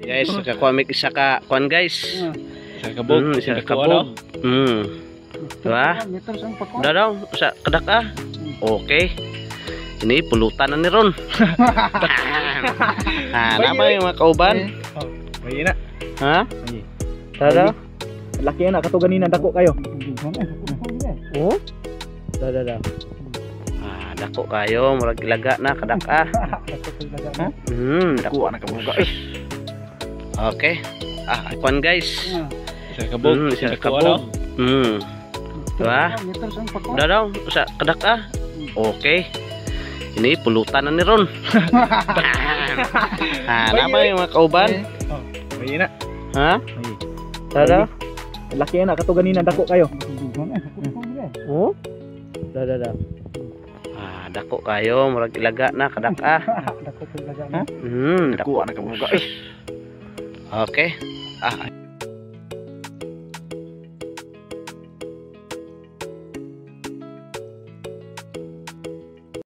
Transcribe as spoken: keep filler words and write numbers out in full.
Guys, kakuha mig isa ka kuan guys. Isa ka kabog. Hmm, isa ka kabog. Hmm. Diba? Udah daw, sa kadak ah. Okay. Ini pulutan na ni Ron. Ah, nama yung mga kauban? May na. Ha? Tada? Laki na kato ganina dako kayo. Oh? Tada da. Ah, dako kayo, murag ilaga na kadak ah. Hmm, dako na kabuga. Okay. Ah, kuan guys. Isa ka kabog. Hmm, isa ka kabog. Hmm. Diba? Udah daw, sa kadak ah. Okay. Ini pulutan na ni Ron. Ah, nama yung mga kauban? May na. Ha? Tada? Laki na kato ganina dako kayo. Oh? Tada da. Ah, dako kayo, murag ilaga na kadak ah. Hmm, dako na kabuga. Okay. Ah,